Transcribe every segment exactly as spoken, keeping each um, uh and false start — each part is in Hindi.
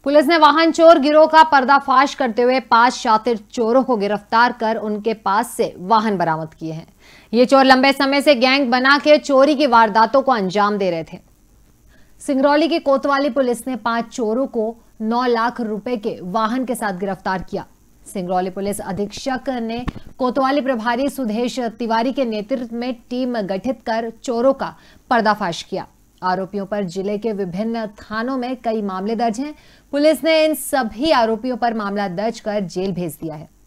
पुलिस ने वाहन चोर गिरोह का पर्दाफाश करते हुए पांच शातिर चोरों को गिरफ्तार कर उनके पास से वाहन बरामद किए हैं। ये चोर लंबे समय से गैंग बना के चोरी की वारदातों को अंजाम दे रहे थे। सिंगरौली की कोतवाली पुलिस ने पांच चोरों को नौ लाख रुपए के वाहन के साथ गिरफ्तार किया। सिंगरौली पुलिस अधीक्षक ने कोतवाली प्रभारी सुधेश तिवारी के नेतृत्व में टीम गठित कर चोरों का पर्दाफाश किया। आरोपियों पर जिले के विभिन्न थानों में कई मामले दर्ज हैं। पुलिस ने इन सभी आरोपियों पर मामला दर्ज कर जेल भेज दिया है।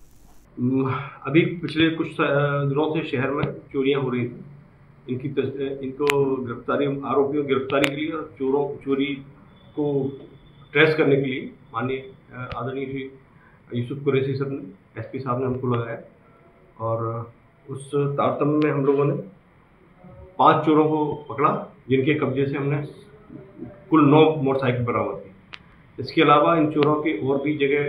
अभी पिछले कुछ दिनों से शहर में चोरियां हो रही थी। इनकी इनको गिरफ्तारी आरोपियों की गिरफ्तारी के लिए और चोरों चोरी को ट्रेस करने के लिए माननीय आदरणीय श्री यूसुफ कुरैशी सर ने एसपी साहब ने हमको लगाया और उस तारतम्य में हम लोगों ने पांच चोरों को पकड़ा, जिनके कब्जे से हमने कुल नौ मोटरसाइकिल बरामद की। इसके अलावा इन चोरों के और भी जगह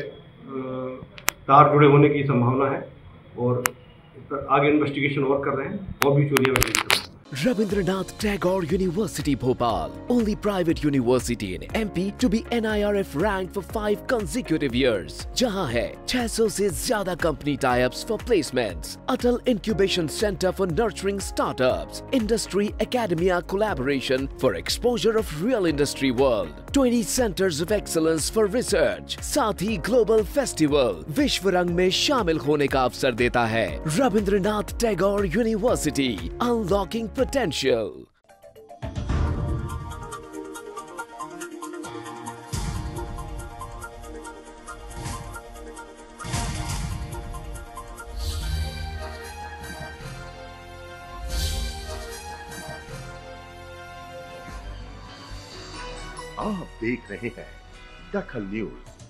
तार जुड़े होने की संभावना है और आगे इन्वेस्टिगेशन और कर रहे हैं और भी चोरियां कर रहे हैं। Rabindranath Tagore University Bhopal, only private university in M P to be N I R F ranked for five consecutive years, जहां है छह सौ से ज्यादा company tie-ups for placements, Atal Incubation Center for nurturing startups, Industry Academia collaboration for exposure of real industry world, twenty centers of excellence for research, साथ ही global festival विश्व रंग में शामिल होने का अवसर देता है। Rabindranath Tagore University, unlocking potential. आप देख रहे हैं दखल न्यूज।